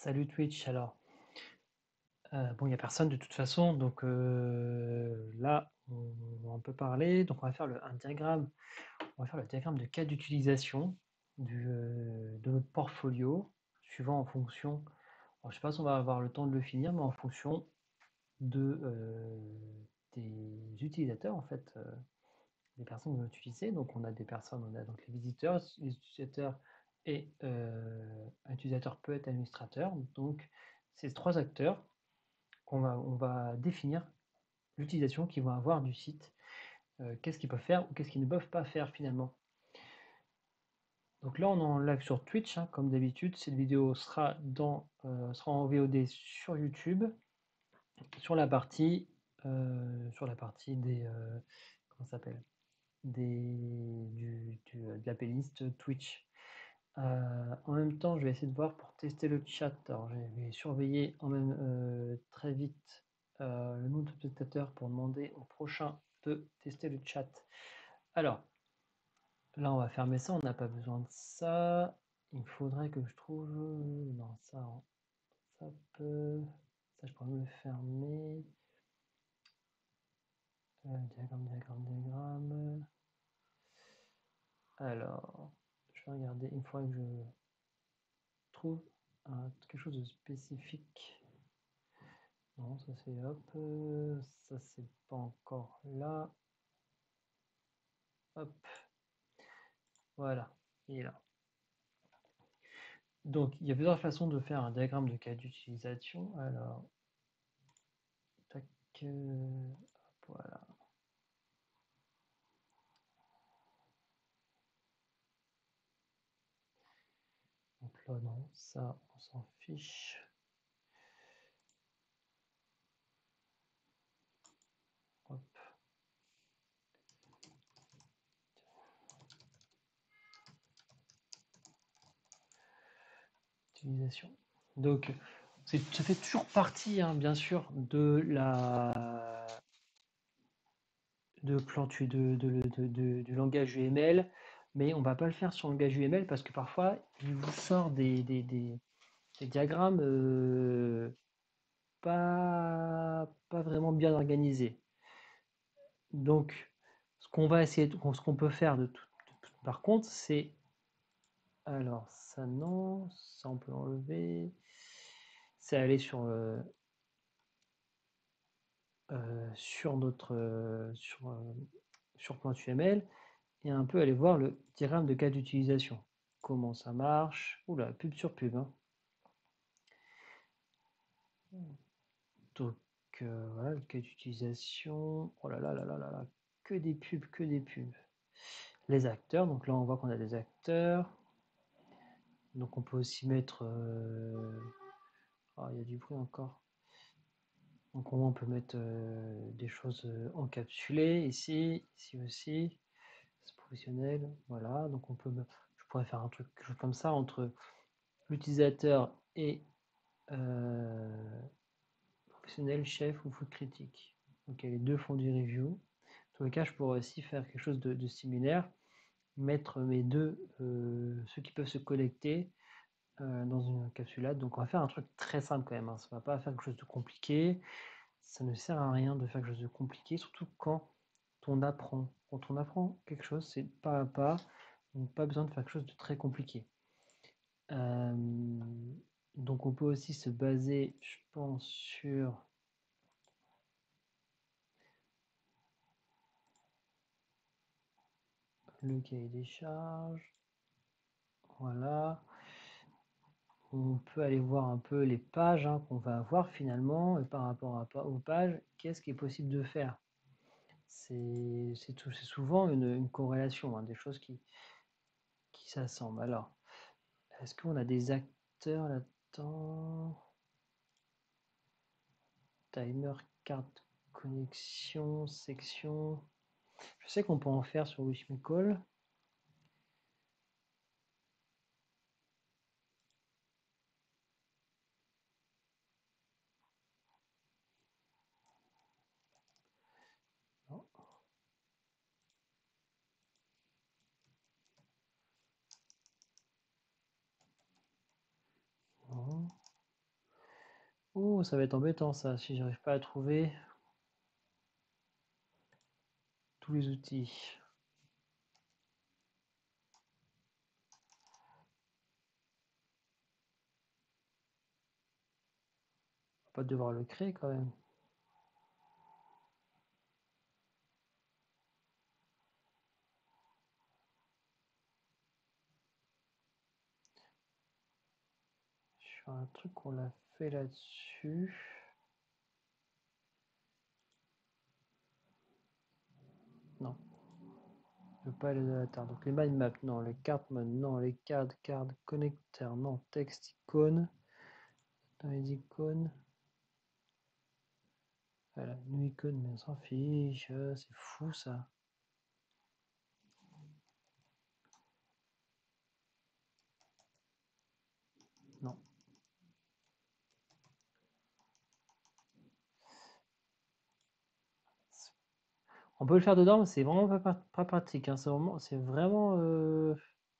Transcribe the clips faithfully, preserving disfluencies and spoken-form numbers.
Salut Twitch, alors, euh, bon, il n'y a personne de toute façon, donc euh, là, on, on peut parler, donc on va faire le, un diagramme, on va faire le diagramme de cas d'utilisation du, euh, de notre portfolio, suivant en fonction, alors, je ne sais pas si on va avoir le temps de le finir, mais en fonction de, euh, des utilisateurs, en fait, euh, des personnes qui vont utiliser, donc on a des personnes, on a donc les visiteurs, les utilisateurs, et euh, un utilisateur peut être administrateur, donc ces trois acteurs, qu'on va, on va définir l'utilisation qu'ils vont avoir du site, euh, qu'est-ce qu'ils peuvent faire ou qu'est-ce qu'ils ne peuvent pas faire finalement. Donc là, on est en live sur Twitch, hein, comme d'habitude. Cette vidéo sera, dans, euh, sera en V O D sur YouTube, sur la partie, euh, sur la partie des, euh, comment ça s'appelle, des, du, du, de la playlist Twitch. Euh, en même temps, je vais essayer de voir pour tester le chat. Alors, je vais surveiller en même euh, très vite euh, le nombre de spectateurs pour demander au prochain de tester le chat. Alors, là, on va fermer ça. On n'a pas besoin de ça. Il faudrait que je trouve. Non, ça, ça peut. Ça, je pourrais me le fermer. Euh, diagramme, diagramme, diagramme. Alors, je vais regarder. Il faudrait que je trouve un, quelque chose de spécifique. Non, ça c'est hop, euh, ça c'est pas encore là. Hop, voilà, il est là. Donc il y a plusieurs façons de faire un diagramme de cas d'utilisation. Alors, tac, euh, hop, voilà. Donc là, non, ça, on s'en fiche. Hop. Utilisation. Donc, ça fait toujours partie, hein, bien sûr, de la de plan de, de, de, de, du langage U M L, mais on ne va pas le faire sur le langage U M L parce que parfois, il vous sort des, des, des, des diagrammes euh, pas, pas vraiment bien organisés. Donc, ce qu'on va essayer, de, ce qu'on peut faire de tout, de, par contre, c'est, alors ça non, ça on peut enlever, c'est aller sur euh, euh, sur notre euh, sur euh, sur point U M L et un peu aller voir le diagramme de cas d'utilisation. Comment ça marche? Oula, pub sur pub. Hein. Donc euh, voilà, le cas d'utilisation. Oh là là là là là là, que des pubs, que des pubs. Les acteurs, donc là on voit qu'on a des acteurs. Donc on peut aussi mettre. Euh... Oh, il y a du bruit encore. Donc on peut mettre euh, des choses encapsulées ici, ici aussi. C'est professionnel, voilà. Donc on peut, je pourrais faire un truc quelque chose comme ça entre l'utilisateur et euh, professionnel, chef ou foot critique. Donc les deux font du review. Dans tous les cas, je pourrais aussi faire quelque chose de, de similaire, mettre mes deux, euh, ceux qui peuvent se connecter euh, dans une capsulade. Donc on va faire un truc très simple quand même. Hein. Ça ne va pas faire quelque chose de compliqué. Ça ne sert à rien de faire quelque chose de compliqué, surtout quand on apprend. Quand on apprend quelque chose, c'est pas à pas. Donc pas besoin de faire quelque chose de très compliqué. Euh, donc on peut aussi se baser, je pense, sur le cahier des charges. Voilà. On peut aller voir un peu les pages hein, qu'on va avoir finalement et par rapport à, aux pages, qu'est-ce qui est possible de faire. C'est souvent une, une corrélation, hein, des choses qui, qui s'assemblent. Alors, est-ce qu'on a des acteurs là-dedans? Timer, carte, connexion, section. Je sais qu'on peut en faire sur WishMeCall. Non. Non. Oh, ça va être embêtant ça, si j'arrive pas à trouver tous les outils. On va pas devoir le créer quand même. Sur un truc qu'on a fait là-dessus. Non. Je veux pas aller à la terre. Donc les mind maps, non. Les cartes mode, non. Les cartes, cartes, connecteurs, non. Texte, icône. Dans les icônes. Voilà, une icône, mais on s'en fiche. C'est fou ça. Non. On peut le faire dedans, mais c'est vraiment pas, pas pratique. Hein. C'est vraiment. C'est vraiment euh...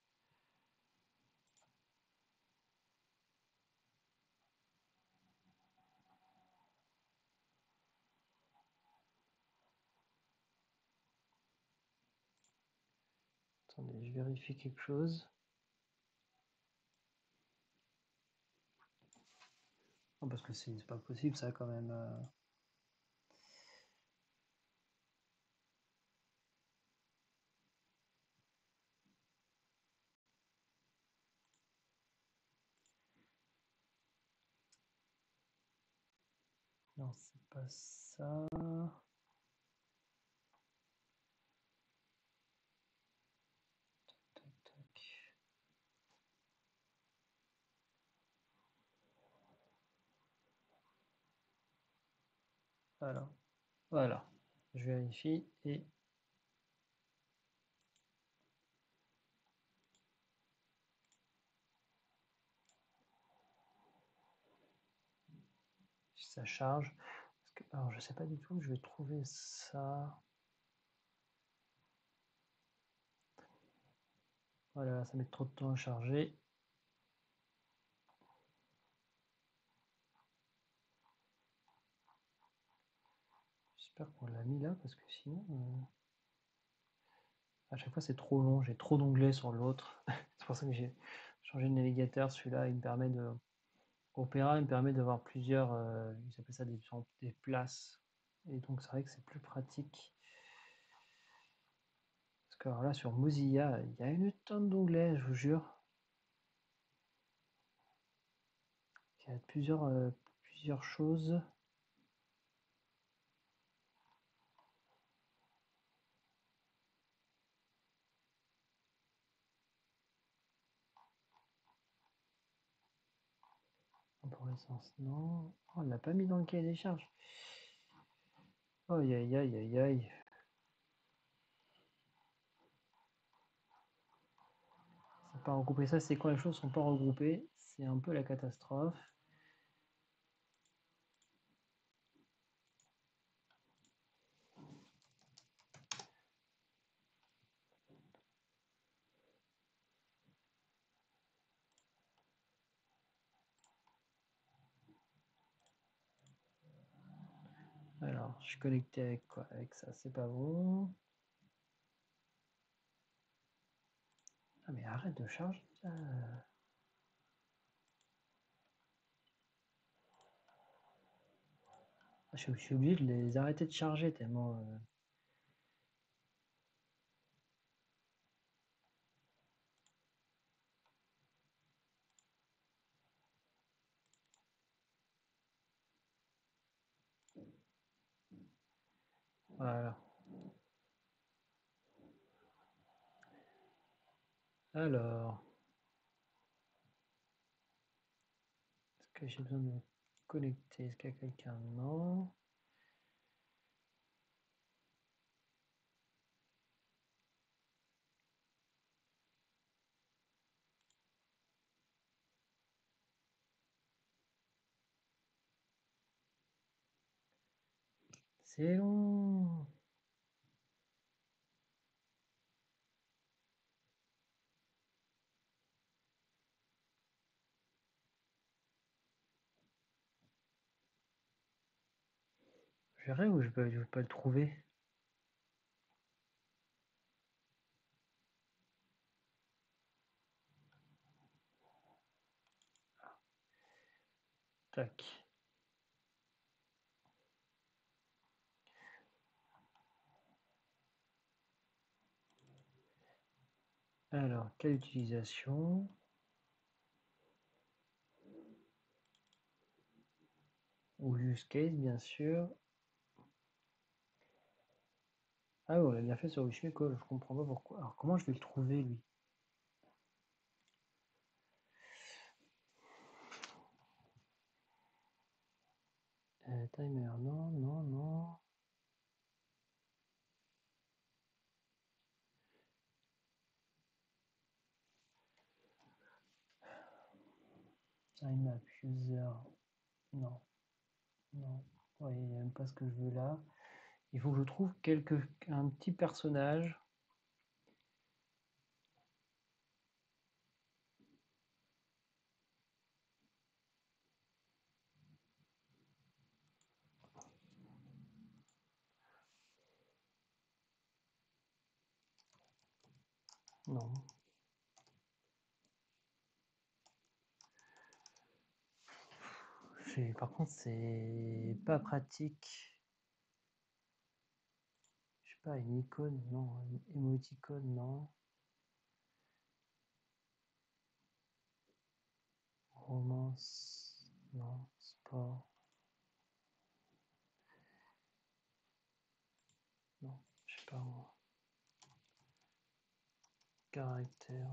Attendez, je vérifie quelque chose. Non, parce que c'est pas possible ça quand même. Euh... Non, c'est pas ça. Tac, tac. Voilà. Voilà. Je vérifie et si ça charge. Parce que, alors je sais pas du tout où je vais trouver ça. Voilà, ça met trop de temps à charger. J'espère qu'on l'a mis là parce que sinon. Euh... À chaque fois c'est trop long, j'ai trop d'onglets sur l'autre. C'est pour ça que j'ai changé de navigateur. Celui-là il me permet de. Opera il me permet d'avoir plusieurs. Euh, ils appellent ça des, des places. Et donc c'est vrai que c'est plus pratique. Parce que alors là sur Mozilla, il y a une tonne d'onglets, je vous jure. Il y a plusieurs, euh, plusieurs choses. Arborescence, non. Oh, on l'a pas mis dans le cahier des charges. Aïe aïe aïe aïe aïe. C'est pas regroupé. Ça, c'est quand les choses sont pas regroupées. C'est un peu la catastrophe. Alors, je suis connecté avec quoi? Avec ça, c'est pas bon. Ah mais arrête de charger. Ah, je, je suis obligé de les arrêter de charger tellement. Euh... Voilà. Alors, est-ce que j'ai besoin de me connecter? Est-ce qu'il y a quelqu'un? Non. C'est long. Je verrai où je peux, je peux le trouver. Tac. Alors, quelle utilisation? Ou use case, bien sûr. Ah oui, on l'a bien fait sur Wishmiko, je comprends pas pourquoi. Alors, comment je vais le trouver, lui? Euh, timer, non, non, non. Time map, user, non, non. Ouais, il n'y a même pas ce que je veux là. Il faut que je trouve quelque, un petit personnage. Non. Par contre, c'est pas pratique. Je sais pas, une icône, non. Une émoticône, non. Romance, non. Sport. Non, je sais pas moi. Caractère.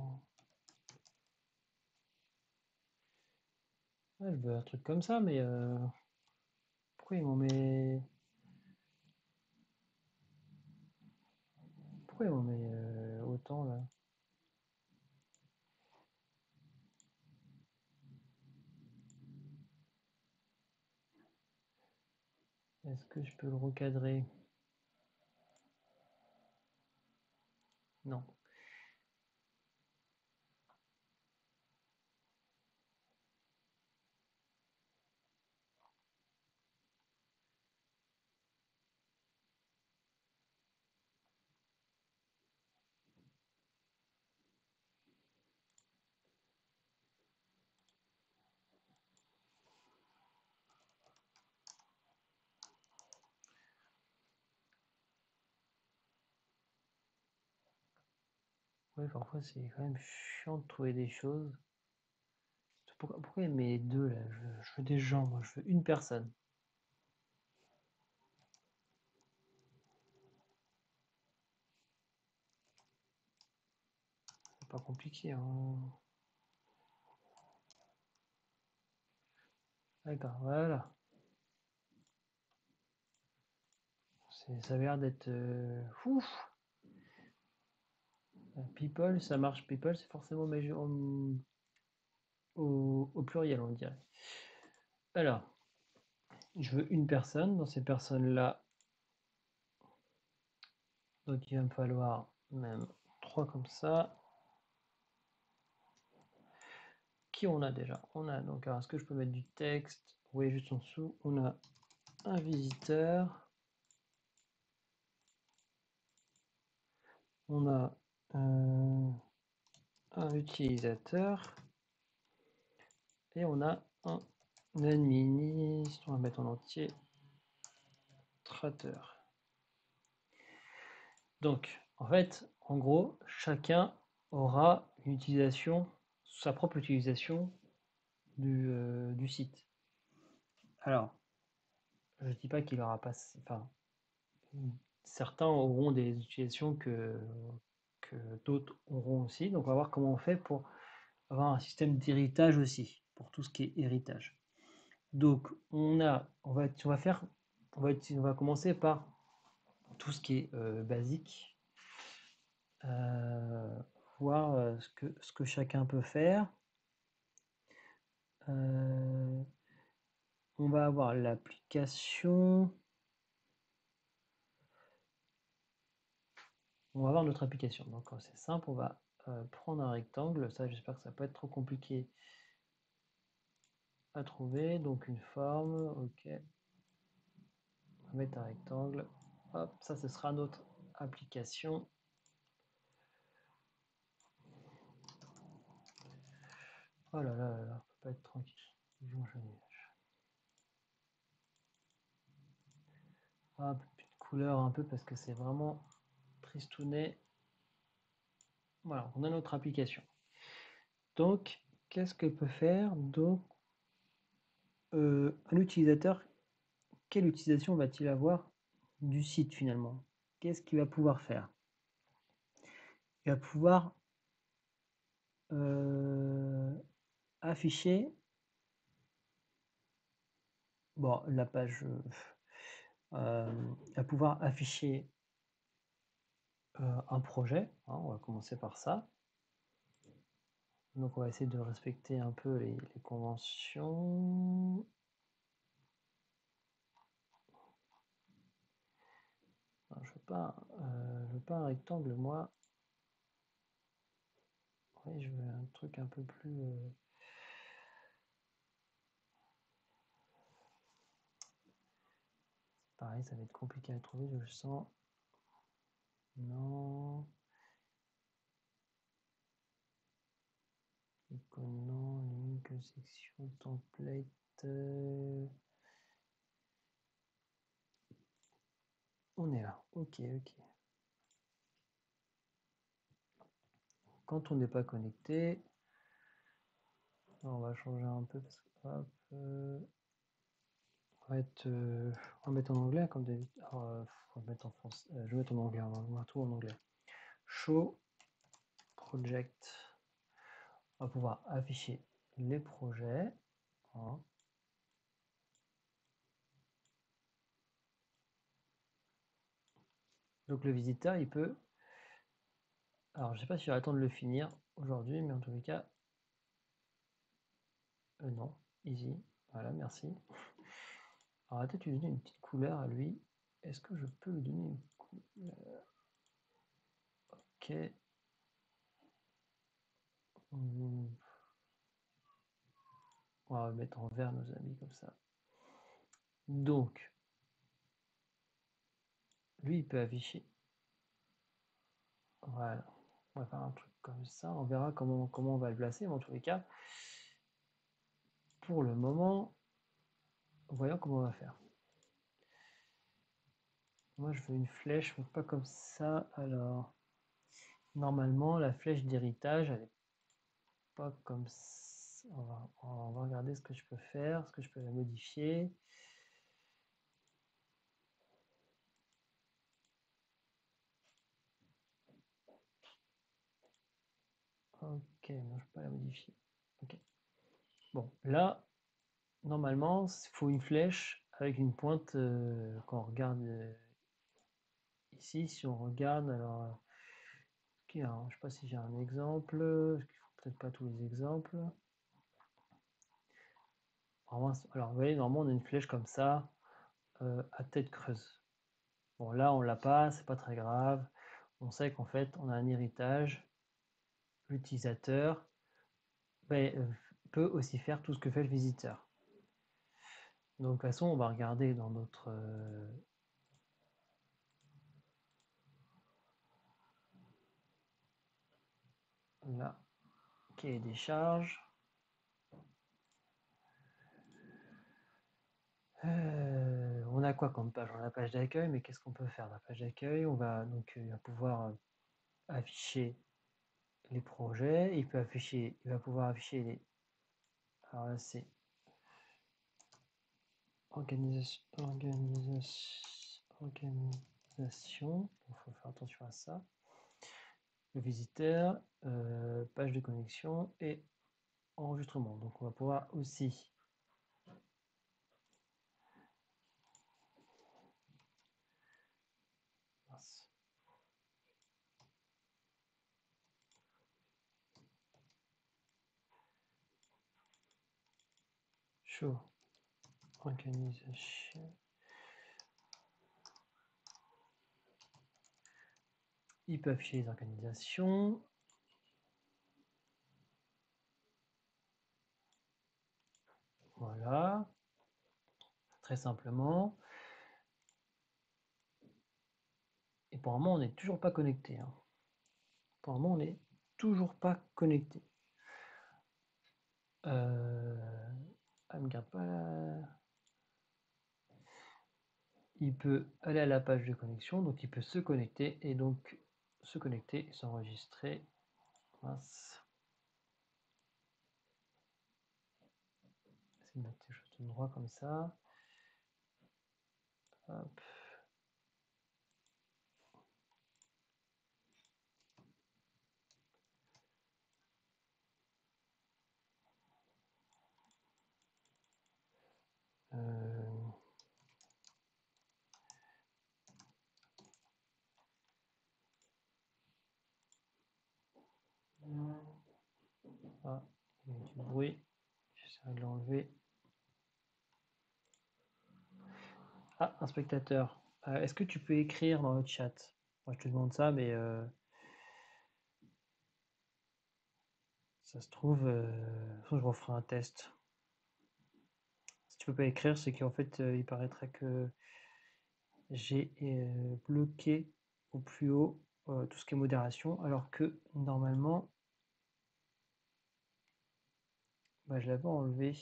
Ouais, je veux un truc comme ça, mais euh... pourquoi ils m'ont mis... Pourquoi ils m'ont mis euh, autant là? Est-ce que je peux le recadrer? Non. Ouais, parfois c'est quand même chiant de trouver des choses. Pourquoi, pourquoi il met deux là? Je veux, je veux des gens, moi, je veux une personne. C'est pas compliqué, hein. D'accord, voilà. Ça a l'air d'être euh, ouf. People, ça marche. People, c'est forcément au, au pluriel, on dirait. Alors, je veux une personne. Dans ces personnes-là, donc il va me falloir même trois comme ça. Qui on a déjà? On a donc, est-ce que je peux mettre du texte? Vous voyez juste en dessous, on a un visiteur. On a euh, un utilisateur. Et on a un administrateur. On va mettre en entier. Trateur. Donc, en fait, en gros, chacun aura une utilisation, sa propre utilisation du, euh, du site. Alors, je ne dis pas qu'il aura pas... Enfin, certains auront des utilisations que, que d'autres auront aussi. Donc, on va voir comment on fait pour avoir un système d'héritage aussi, pour tout ce qui est héritage. Donc, on, a, on, va, on va faire... On va, on va commencer par tout ce qui est euh, basique. Euh, voir euh, ce, que, ce que chacun peut faire. Euh, on va avoir l'application. On va avoir notre application. Donc c'est simple, on va euh, prendre un rectangle. Ça, j'espère que ça va pas être trop compliqué à trouver. Donc une forme, ok. On va mettre un rectangle. Hop, ça, ce sera notre application. Oh là là là là, on peut pas être tranquille. Ah, plus de couleur un peu parce que c'est vraiment tristounet. Voilà, on a notre application. Donc, qu'est-ce que peut faire donc euh, un utilisateur? Quelle utilisation va-t-il avoir du site finalement? Qu'est-ce qu'il va pouvoir faire? Il va pouvoir euh, afficher bon, la page euh, il va pouvoir afficher euh, un projet, hein, on va commencer par ça. Donc on va essayer de respecter un peu les, les conventions. Alors, je veux pas, euh, je veux pas un rectangle, moi. Oui, je veux un truc un peu plus. Euh... Pareil, ça va être compliqué à trouver, je le sens. Non. Icône, non. Link, section, template. Euh... On est là. Ok, ok. Quand on n'est pas connecté, on va changer un peu parce que hop, euh, on, va être, euh, on va mettre en anglais comme d'habitude. Euh, on va mettre en français. Euh, je vais mettre en anglais, on va voir tout en anglais. Show project. On va pouvoir afficher les projets. Hein. Donc le visiteur, il peut. Alors je sais pas si je vais attendre de le finir aujourd'hui, mais en tous les cas. Euh, non, easy. Voilà, merci. Alors, peut-être lui donner une petite couleur à lui. Est-ce que je peux lui donner une couleur? Ok. Mmh. On va mettre en vert nos amis comme ça. Donc, lui, il peut afficher. Voilà. On va faire un truc comme ça. On verra comment, comment on va le placer. Mais en tous les cas, pour le moment, voyons comment on va faire. Moi, je veux une flèche, mais pas comme ça. Alors, normalement, la flèche d'héritage, elle n'est pas comme ça. On va, on va regarder ce que je peux faire, ce que je peux la modifier. Ok, non, je peux pas la modifier. Ok. Bon, là, normalement, il faut une flèche avec une pointe euh, quand on regarde euh, ici. Si on regarde, alors, okay, alors je sais pas si j'ai un exemple. Parce qu'il faut peut-être pas tous les exemples. Alors, vous voyez, normalement, on a une flèche comme ça euh, à tête creuse. Bon, là, on l'a pas, c'est pas très grave. On sait qu'en fait, on a un héritage. L'utilisateur ben, euh, peut aussi faire tout ce que fait le visiteur. Donc, de toute façon, on va regarder dans notre euh, là, cahier des charges. Euh, on a quoi comme page? On a la page d'accueil, mais qu'est-ce qu'on peut faire dans la page d'accueil? On va donc euh, il va pouvoir euh, afficher les projets. Il peut afficher, il va pouvoir afficher les. Alors là, c'est organisation, organisation, organisation. Il faut faire attention à ça. Le visiteur, euh, page de connexion et enregistrement. Donc on va pouvoir aussi show organisation. Il peut afficher les organisations. Voilà. Très simplement. pour le moment, on n'est toujours pas connecté. Hein. Pour le moment, on n'est toujours pas connecté. Euh... Ah, me garde pas la... Il peut aller à la page de connexion, donc il peut se connecter et donc se connecter et s'enregistrer. Mince. Essayer de mettre les choses tout droit comme ça. Hop. Euh... Ah, il y a du bruit. J'essaierai de l'enlever. Ah, un spectateur. Euh, Est-ce que tu peux écrire dans le chat? Moi, je te demande ça, mais euh, ça se trouve, euh, je referai un test. Si tu peux pas écrire, c'est qu'en fait, euh, il paraîtrait que j'ai euh, bloqué au plus haut euh, tout ce qui est modération, alors que normalement, bah, je l'avais enlevé.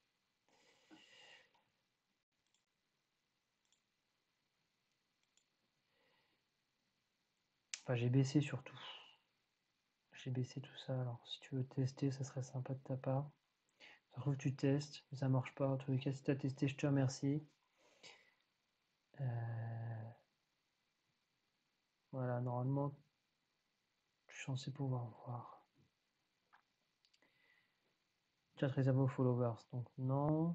Enfin, j'ai baissé surtout. J'ai baissé tout ça. Alors, si tu veux tester, ça serait sympa de ta part. Ça se trouve, tu testes, mais ça marche pas. En tous les cas, si tu as testé, je te remercie. Euh, voilà, normalement, je suis censé pouvoir voir. Chat réservé aux followers, donc non.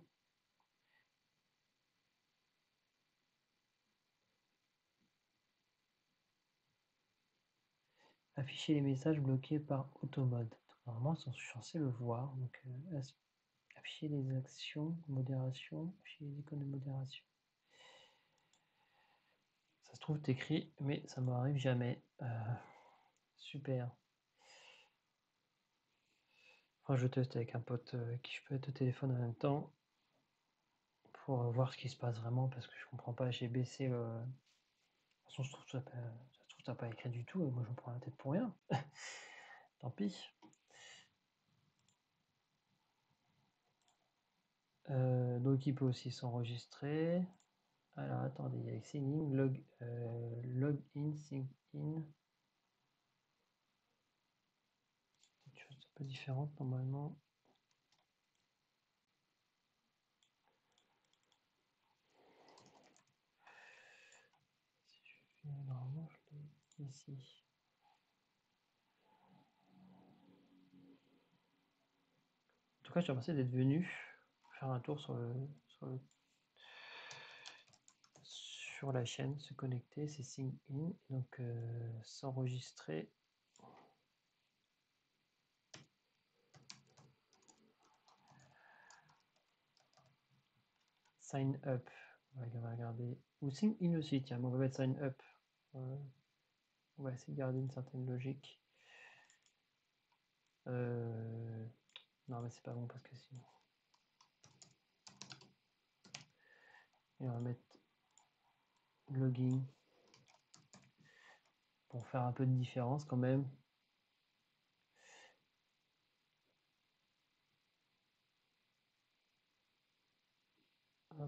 Afficher les messages bloqués par automode. Normalement, je suis censé le voir. Donc, euh, afficher les actions, modération, afficher les icônes de modération. Ça se trouve, t'écris, mais ça ne m'arrive jamais. Euh, super. Enfin, je teste avec un pote euh, qui je peux être au téléphone en même temps pour euh, voir ce qui se passe vraiment parce que je comprends pas. J'ai baissé le. De toute façon, je trouve que ça n'a pas écrit du tout. Et moi, je me prends la tête pour rien. Tant pis. Euh, donc, il peut aussi s'enregistrer. Alors, attendez, il y a singing, log, euh, log in, sing in. Une chose un peu différente normalement. Normalement, je l'ai ici. En tout cas, je te remercie d'être venu faire un tour sur, le, sur, le, sur la chaîne, se connecter, c'est sign in, donc euh, s'enregistrer. Sign up, on va regarder. Ou sign in aussi, tiens, on va mettre sign up. Euh, on va essayer de garder une certaine logique. Euh, non, mais c'est pas bon parce que sinon. Et on va mettre login pour faire un peu de différence quand même. Hop.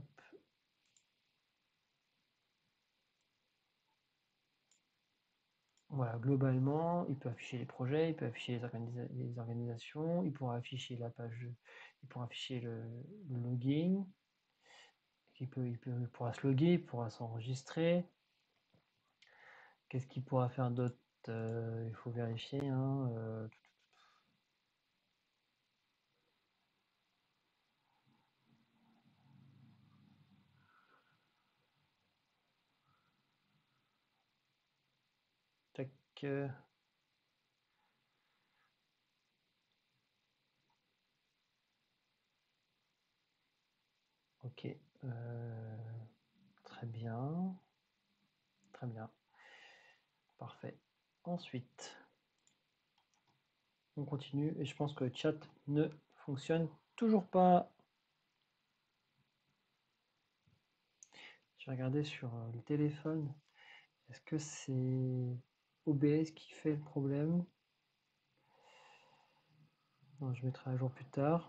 Voilà, globalement, il peut afficher les projets, il peut afficher les, organisa les organisations, il pourra afficher la page, il pourra afficher le, le login, il, peut, il, peut, il pourra se loguer, il pourra s'enregistrer. Qu'est-ce qu'il pourra faire d'autre? euh, Il faut vérifier. Hein, euh, tac. Euh, ok. Euh, très bien. Très bien. Parfait. Ensuite, on continue et je pense que le chat ne fonctionne toujours pas. Je vais regarder sur le téléphone Est-ce que c'est O B S qui fait le problème? Non, je mettrai à jour plus tard.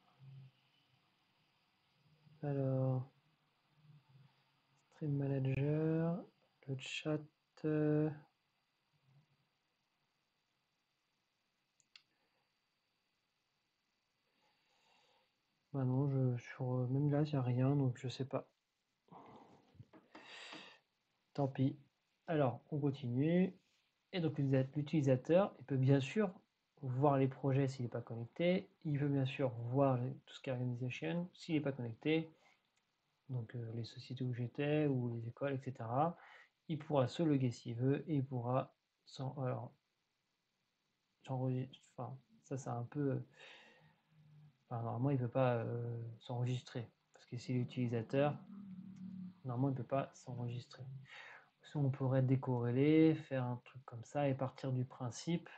Alors, Stream Manager, le chat. Euh... Bah non, je, sur, même là, il n'y a rien, donc je sais pas. Tant pis. Alors, on continue. Et donc, l'utilisateur, il peut bien sûr voir les projets s'il n'est pas connecté. Il veut bien sûr voir tout ce qui est organisation s'il n'est pas connecté. Donc, euh, les sociétés où j'étais, ou les écoles, et cetera. Il pourra se loguer s'il veut et il pourra s'en... Alors, enfin, ça, c'est un peu... Enfin, normalement, il ne peut pas euh, s'enregistrer. Parce que c'est l'utilisateur, normalement, il ne peut pas s'enregistrer. Si on pourrait décorréler, faire un truc comme ça et partir du principe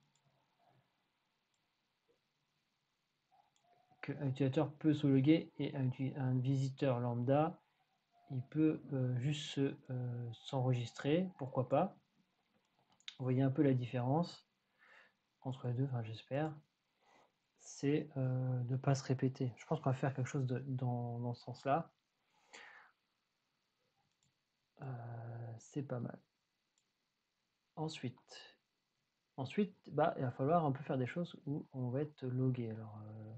qu'un utilisateur peut se loguer et un, un visiteur lambda, il peut euh, juste euh, s'enregistrer, pourquoi pas. Vous voyez un peu la différence entre les deux, enfin j'espère. C'est euh, de ne pas se répéter. Je pense qu'on va faire quelque chose de, dans, dans ce sens-là. Euh, c'est pas mal. Ensuite, ensuite bah, il va falloir un peu faire des choses où on va être logué. Alors, euh,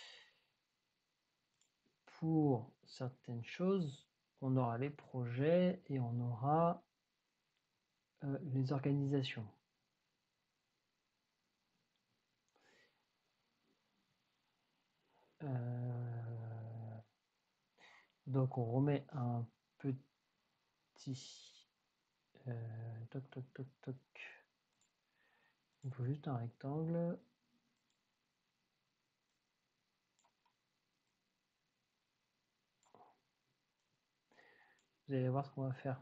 pour certaines choses, on aura les projets et on aura euh, les organisations. Euh, donc on remet un petit euh, toc toc toc toc. Il faut juste un rectangle. Vous allez voir ce qu'on va faire.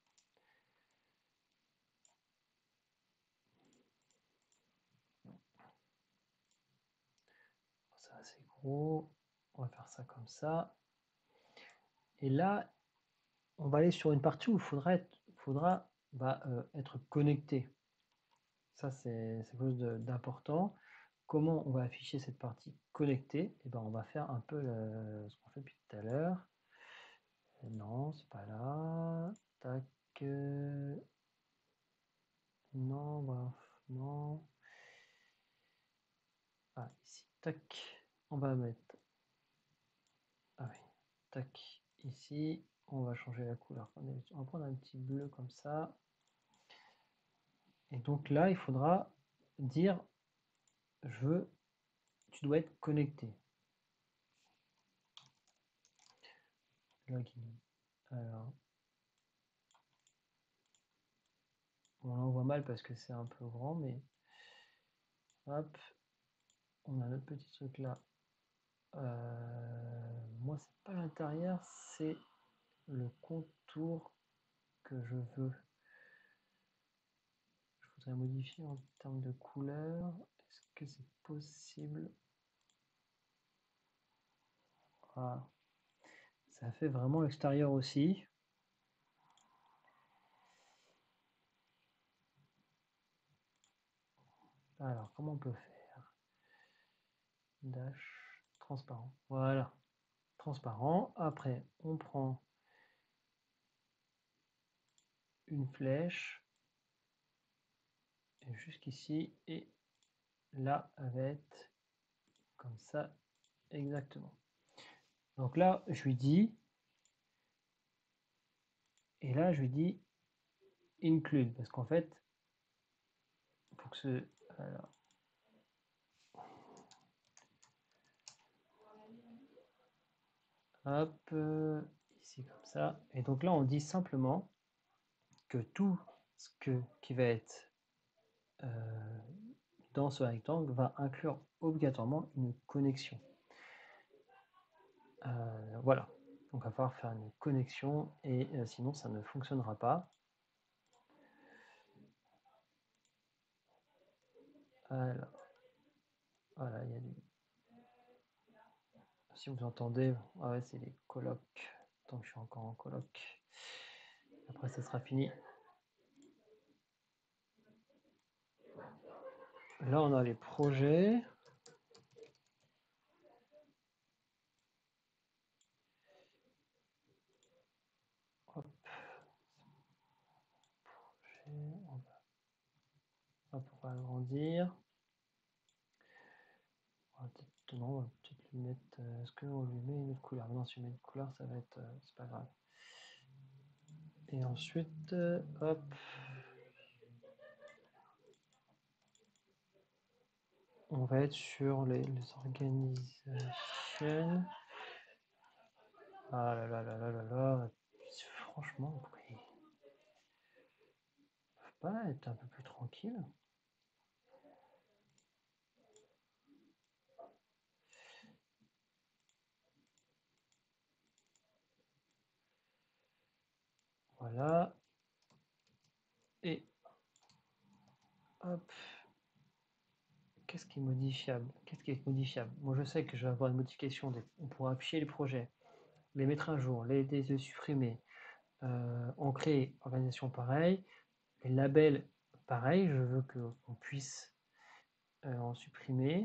Ça c'est gros. On va faire ça comme ça. Et là, on va aller sur une partie où il faudra être, faudra, bah, euh, être connecté. Ça, c'est quelque chose d'important. Comment on va afficher cette partie connectée? Et ben, on va faire un peu le, ce qu'on fait depuis tout à l'heure. Non, c'est pas là. Tac. Euh, non, bref, non. Ah, ici. Tac. On va mettre. Ah oui. Tac. Ici. On va changer la couleur. On va prendre un petit bleu comme ça. Et donc là, il faudra dire je veux, tu dois être connecté. Login. Alors, on l'envoie mal parce que c'est un peu grand, mais hop, on a notre petit truc là. Euh, moi, c'est pas l'intérieur, c'est le contour que je veux. Je voudrais modifier en termes de couleur. Est-ce que c'est possible? Ah, ça fait vraiment l'extérieur aussi. Alors, comment on peut faire? Dash, transparent. Voilà, transparent. Après, on prend une flèche jusqu'ici et là, elle va être comme ça, exactement. Donc là, je lui dis, et là, je lui dis include, parce qu'en fait, pour que ce. Alors, hop, euh, ici comme ça. Et donc là, on dit simplement que tout ce que, qui va être euh, dans ce rectangle va inclure obligatoirement une connexion. Euh, voilà. Donc, il va falloir faire une connexion et euh, sinon, ça ne fonctionnera pas. Alors, voilà, il y a du. Si vous entendez, ah ouais, c'est les colocs. Tant que je suis encore en coloc. Après, ça sera fini. là, on a les projets. Hop. Projet, on va, on va pouvoir agrandir. On va peut-être, non, on va peut-être lui mettre. Euh, Est-ce qu'on lui met une autre couleur? Non, si on met une couleur, ça va être. Euh, c'est pas grave. Et ensuite, euh, hop. On va être sur les, les organisations. Ah là là là là là là. Franchement, pourquoi ils peuvent pas être un peu plus tranquille? Voilà. Et hop. Qu'est-ce qui est modifiable? Qu'est-ce qui est modifiable? Moi, je sais que je vais avoir une modification. Des... On pourra afficher les projets, les mettre à jour, les, les, les supprimer. Euh, on crée organisation pareil. Les labels, pareil. Je veux qu'on puisse euh, en supprimer.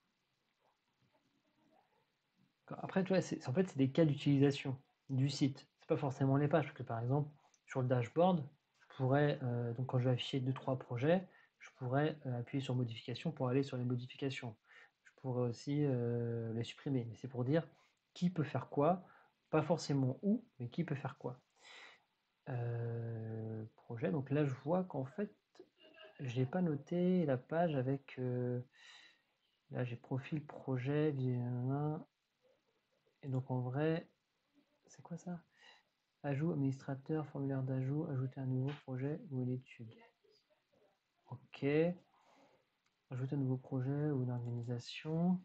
Après, tu vois, en fait, c'est des cas d'utilisation du site. C'est pas forcément les pages, parce que par exemple, sur le dashboard, je pourrais, euh, donc quand je vais afficher deux trois projets, je pourrais euh, appuyer sur modification pour aller sur les modifications. Je pourrais aussi euh, les supprimer. Mais c'est pour dire qui peut faire quoi, pas forcément où, mais qui peut faire quoi. Euh, projet, donc là je vois qu'en fait, j'ai pas noté la page avec. Euh, là j'ai profil projet, et donc en vrai, c'est quoi ça? Ajout administrateur, formulaire d'ajout, ajouter un nouveau projet ou une étude. Ok. Ajouter un nouveau projet ou une organisation.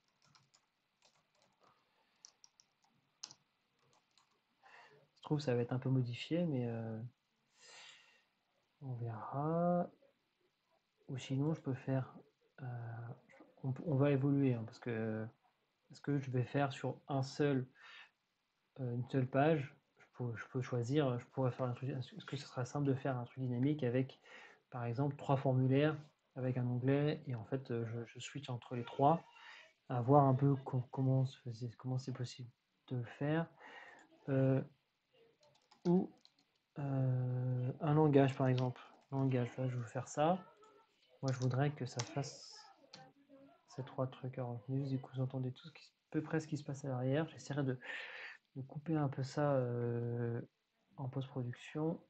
Je trouve que ça va être un peu modifié, mais euh, on verra. Ou sinon, je peux faire. Euh, on, on, va évoluer, hein, parce que est-ce que je vais faire sur un seul, euh, une seule page? Je peux, je peux choisir. Je pourrais faire un truc. Est-ce que ce sera simple de faire un truc dynamique avec, par exemple, trois formulaires avec un onglet et en fait, je, je switch entre les trois, à voir un peu co comment comment c'est possible de le faire. Euh, ou euh, un langage, par exemple. Langage, là, je veux faire ça. Moi, je voudrais que ça fasse ces trois trucs. Alors, du coup, vous entendez tout ce qui, à peu près ce qui se passe à l'arrière. J'essaierai de, de couper un peu ça euh, en post-production.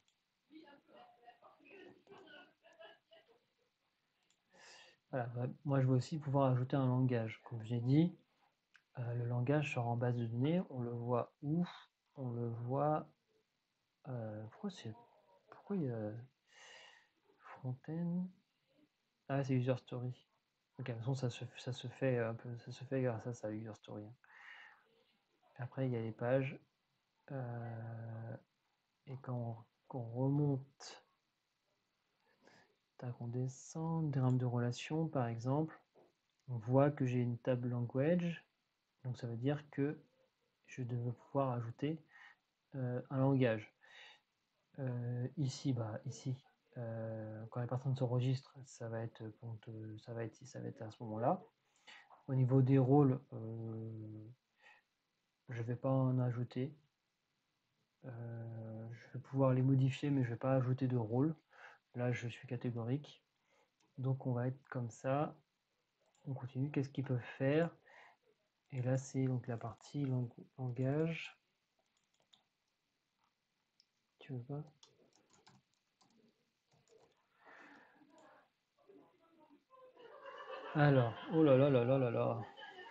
Voilà, bah, moi, je veux aussi pouvoir ajouter un langage. Comme j'ai dit, euh, le langage sort en base de données. On le voit où? On le voit. Euh, pourquoi c'est pourquoi il y a Fontaine? Ah, c'est User Story. Ok, de toute façon, ça se, ça se fait un peu, ça se fait grâce à ça, User Story. Après, il y a les pages. Euh, et quand on, on remonte, tac, on descend, diagramme de relation, par exemple, on voit que j'ai une table language. Donc, ça veut dire que je devais pouvoir ajouter euh, un langage. Euh, ici, bah, ici, euh, quand les personnes s'enregistrent, ça va être, ça va être, ça va être à ce moment-là. Au niveau des rôles, euh, je ne vais pas en ajouter. Euh, je vais pouvoir les modifier, mais je ne vais pas ajouter de rôle. Là, je suis catégorique. Donc, on va être comme ça. On continue. Qu'est-ce qu'ils peuvent faire? Et là, c'est donc la partie lang langage. Tu veux pas? Alors, oh là là là là là là.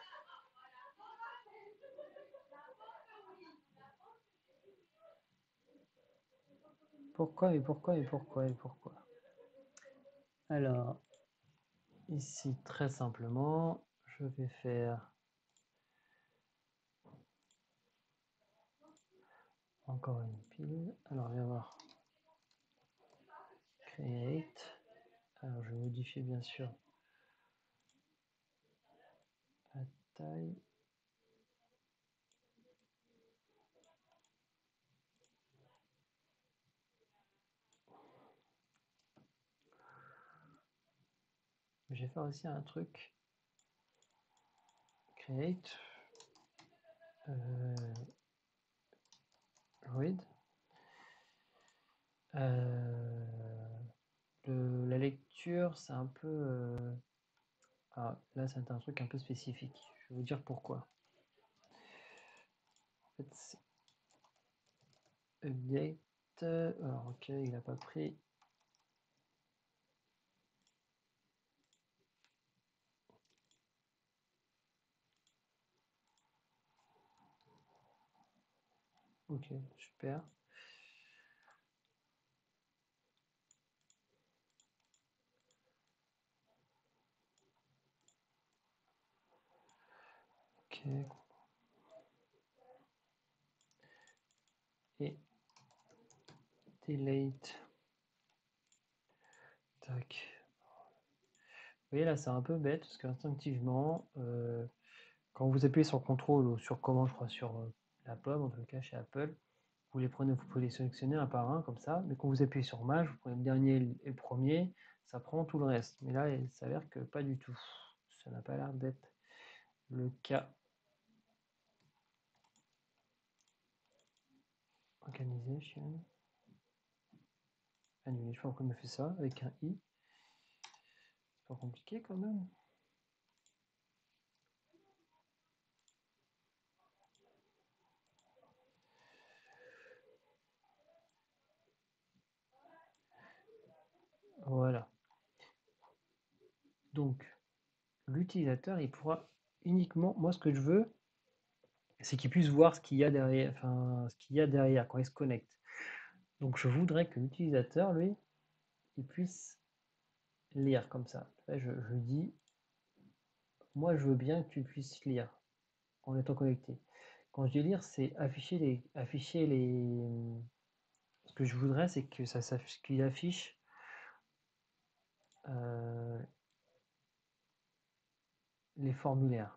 Pourquoi et pourquoi et pourquoi et pourquoi? Alors, ici, très simplement, je vais faire encore une pile. Alors, viens voir. Create. Alors, je vais modifier bien sûr la taille. je vais faire aussi un truc. Create. Euh, read. Euh, le, la lecture, c'est un peu... Euh, ah, là, c'est un truc un peu spécifique. Je vais vous dire pourquoi. En fait, c'est update. Alors, ok, il n'a pas pris. Ok, super. Ok. Et delete. Tac. Vous voyez là, c'est un peu bête parce qu'instinctivement, euh, quand vous appuyez sur contrôle ou sur commande, je crois, sur euh, la pomme, en tout cas chez Apple, vous les prenez, vous pouvez les sélectionner un par un comme ça, mais quand vous appuyez sur Maj, vous prenez le dernier et le premier, ça prend tout le reste. Mais là, il s'avère que pas du tout. Ça n'a pas l'air d'être le cas. Organization. Annuler, je sais pas pourquoi il me fait ça avec un i. C'est pas compliqué quand même. Voilà. Donc, l'utilisateur, il pourra uniquement, moi ce que je veux, c'est qu'il puisse voir ce qu'il y a derrière, enfin ce qu'il y a derrière quand il se connecte. Donc je voudrais que l'utilisateur, lui, il puisse lire comme ça. Là, je, je dis, moi je veux bien que tu puisses lire en étant connecté. Quand je dis lire, c'est afficher les, afficher les. Ce que je voudrais, c'est que ça s'affiche, qu'il affiche euh, les formulaires.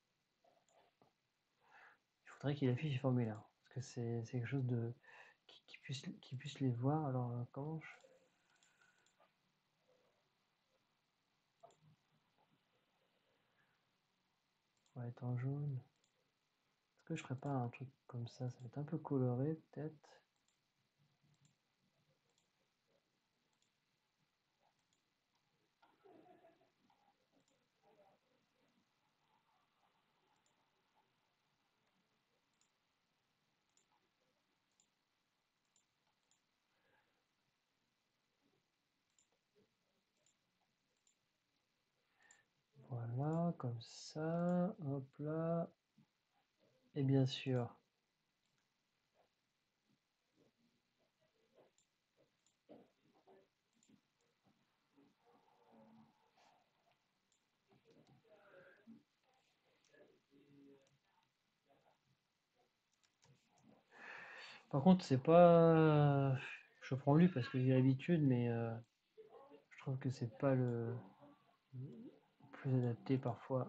Je voudrais qu'il affiche les formulaires parce que c'est quelque chose de qui, qui puisse qui puisse les voir. Alors euh, comment je on va être en jaune. Est-ce que je ferais pas un truc comme ça? Ça va être un peu coloré peut-être. Voilà, comme ça, hop là. Et bien sûr, par contre, c'est pas. Je prends lui parce que j'ai l'habitude, mais euh, je trouve que c'est pas le plus adapté parfois.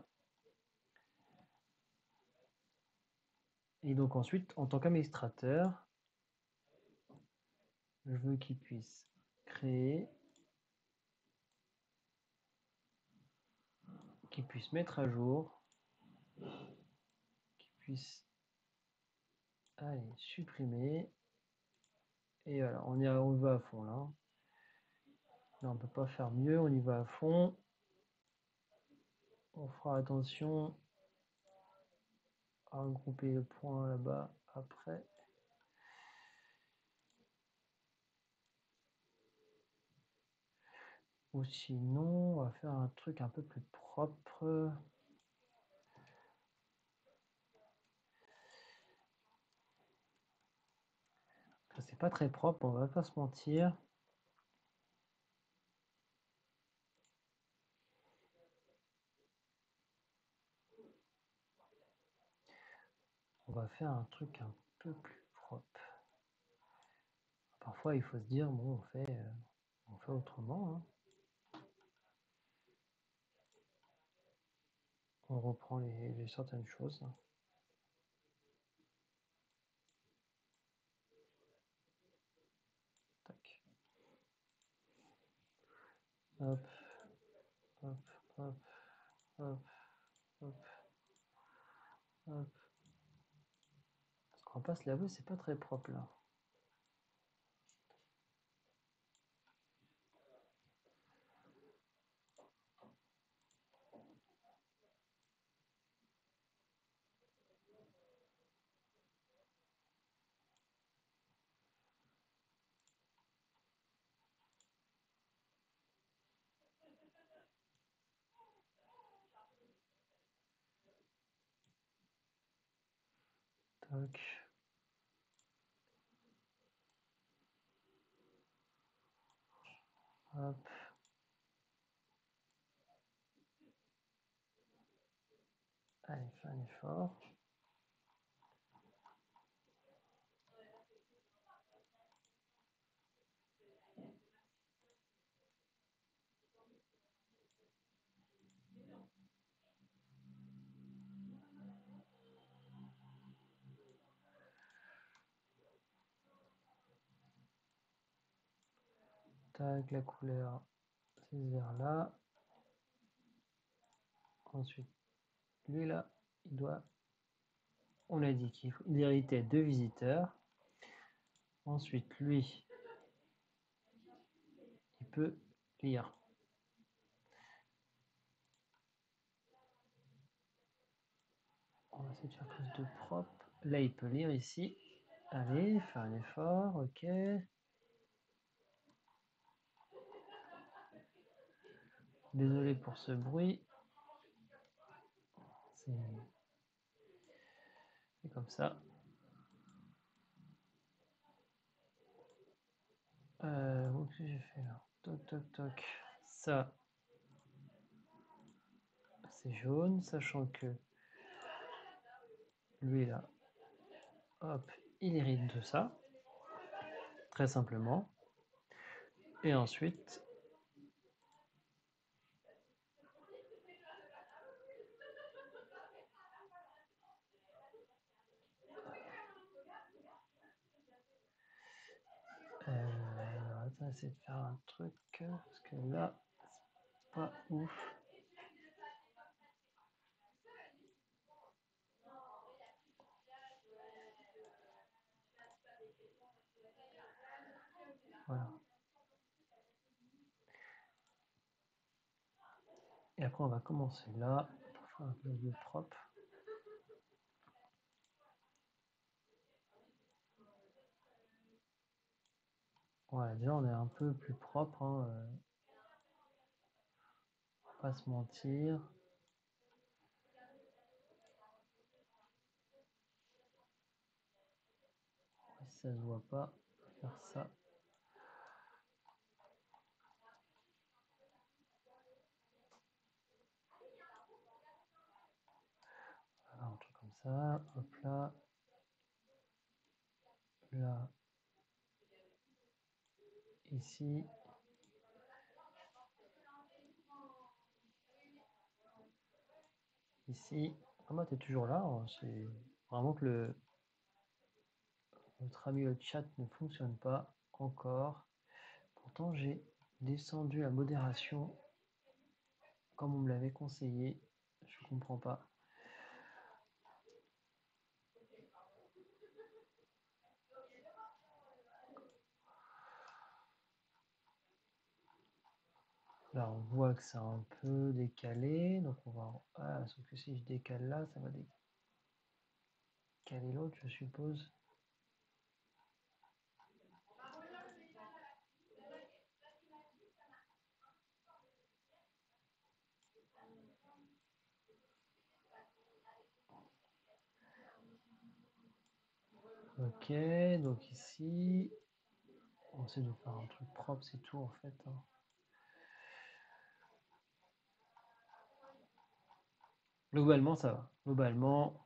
Et donc ensuite, en tant qu'administrateur, je veux qu'il puisse créer, qu'il puisse mettre à jour, qu'il puisse allez, supprimer. Et voilà, on, y a, on va à fond là. Là, on peut pas faire mieux, on y va à fond. On fera attention à regrouper le point là-bas après. Ou sinon, on va faire un truc un peu plus propre. C'est pas très propre, on va pas se mentir. On va faire un truc un peu plus propre. Parfois, il faut se dire, bon, on fait, euh, on fait autrement. Hein. On reprend les, les certaines choses. Tac. Hop. Hop. hop, hop, hop, hop. Parce qu'on va pas se l'avouer, c'est pas très propre là. Tac. Hop. Allez, fais un effort. Tac, la couleur, c'est ce vert là. Ensuite, lui là, il doit, on a dit qu'il héritait deux visiteurs. Ensuite, lui, il peut lire. On va essayer de faire plus de propre. Là, il peut lire ici. Allez, faire un effort, ok. Désolé pour ce bruit. C'est comme ça. Euh, qu'est-ce que j'ai fait là? Toc, toc, toc. Ça, c'est jaune, sachant que lui là, hop, il hérite de ça, très simplement. Et ensuite, euh, on va essayer de faire un truc, parce que là, c'est pas ouf. Voilà. Et après, on va commencer là, pour faire un peu de propre. Voilà, déjà, on est un peu plus propre, hein, euh, pas se mentir. Si ça se voit pas, faire ça. Voilà, un truc comme ça, hop là. Là. Ici. Ici. Ah bah t'es toujours là, hein. C'est vraiment que le notre ami le chat ne fonctionne pas encore. Pourtant j'ai descendu la modération comme on me l'avait conseillé. Je comprends pas. Là on voit que c'est un peu décalé, donc on va. Ah, sauf que si je décale là, ça va décaler l'autre, je suppose. Ok, donc ici, on essaie de faire un truc propre, c'est tout en fait. Hein. Globalement, ça va. Globalement,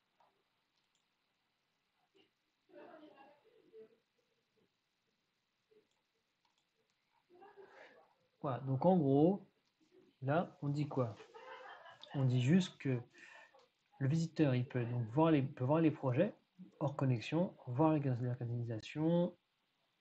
voilà. Donc en gros, là, on dit quoi? On dit juste que le visiteur, il peut donc voir les, peut voir les projets hors connexion, voir l'organisation,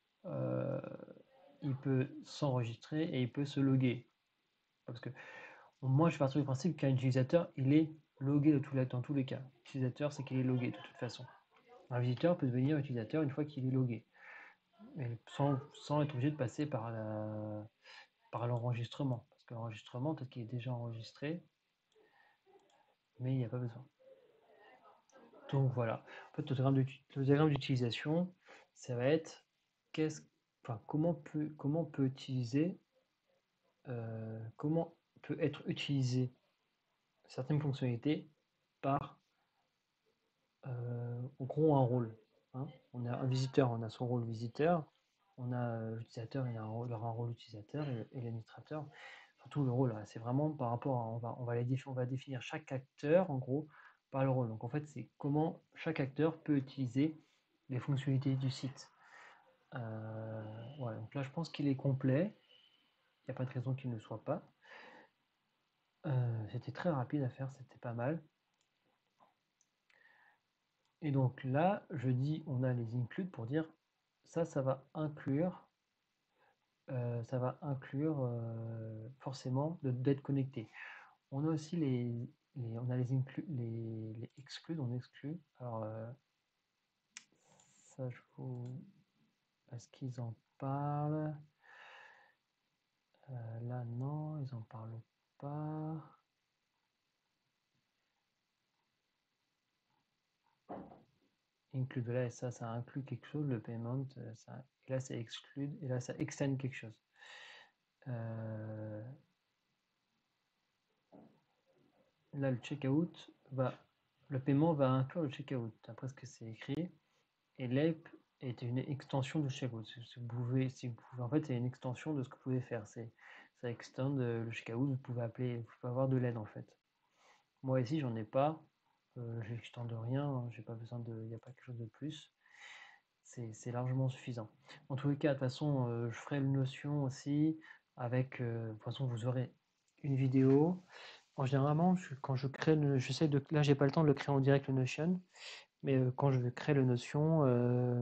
euh, il peut s'enregistrer et il peut se loguer. Parce que Moi, je vais partir du principe qu'un utilisateur, il est logué de tout là, dans tous les cas. L'utilisateur, c'est qu'il est logué de toute façon. Un visiteur peut devenir utilisateur une fois qu'il est logué, mais sans, sans être obligé de passer par la, par l'enregistrement. Parce que l'enregistrement, peut-être qu'il est déjà enregistré, mais il n'y a pas besoin. Donc voilà. En fait, le diagramme le diagramme d'utilisation, ça va être qu'est-ce, enfin, comment peut, comment peut utiliser, euh, comment peut être utilisé certaines fonctionnalités par, euh, en gros, un rôle. Hein. On a un visiteur, on a son rôle visiteur. On a l'utilisateur, il a un rôle, un rôle utilisateur et, et l'administrateur. Surtout le rôle, c'est vraiment par rapport à, on va, on va, les, on va définir chaque acteur, en gros, par le rôle. Donc en fait, c'est comment chaque acteur peut utiliser les fonctionnalités du site. Euh, voilà, donc là, je pense qu'il est complet. Il n'y a pas de raison qu'il ne le soit pas. Euh, c'était très rapide à faire, c'était pas mal. Et donc là, je dis, on a les includes pour dire ça, ça va inclure, euh, ça va inclure euh, forcément d'être connecté. On a aussi les, les on a les includes, les, les excludes, on exclut. Alors euh, ça, je vous, est-ce qu'ils en parlent? euh, Là, non, ils en parlent pas. Include, là, ça, ça inclut quelque chose, le payment, ça, et là, ça exclude, et là, ça extend quelque chose. Euh, là, le checkout va, le paiement va inclure le checkout, après ce que c'est écrit, et l'ape est une extension du checkout. Si vous pouvez, si vous pouvez, en fait, c'est une extension de ce que vous pouvez faire. C'est, ça extend le checkout. Vous pouvez appeler, vous pouvez avoir de l'aide en fait. Moi ici, j'en ai pas. Euh, j'extends de rien. J'ai pas besoin de, il n'y a pas quelque chose de plus. C'est largement suffisant. En tous les cas, de toute façon, euh, je ferai une notion aussi avec. Euh, de toute façon, vous aurez une vidéo. En généralement, je, quand je crée, le, j'essaie de. Là, j'ai pas le temps de le créer en direct le Notion, mais euh, quand je crée le Notion, euh,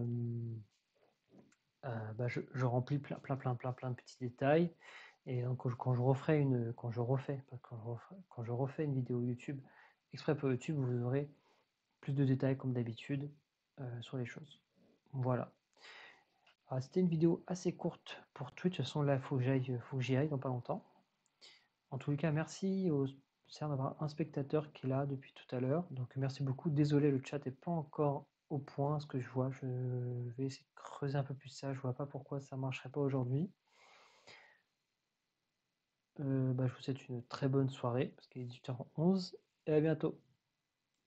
euh, bah, je, je remplis plein, plein, plein, plein, plein de petits détails. Et donc, quand je, quand je referai une, quand je refais, quand je refais, quand je refais une vidéo YouTube, exprès pour YouTube, vous aurez plus de détails comme d'habitude euh, sur les choses. Voilà. Ah, c'était une vidéo assez courte pour Twitch. De toute façon, là, il faut que j'aille, faut que j'y aille dans pas longtemps. En tous les cas, merci au CERN d'avoir un spectateur qui est là depuis tout à l'heure. Donc, merci beaucoup. Désolé, le chat n'est pas encore au point, ce que je vois. Je vais essayer de creuser un peu plus ça. Je vois pas pourquoi ça marcherait pas aujourd'hui. Euh, bah, je vous souhaite une très bonne soirée, parce qu'il est dix-huit heures onze, et à bientôt.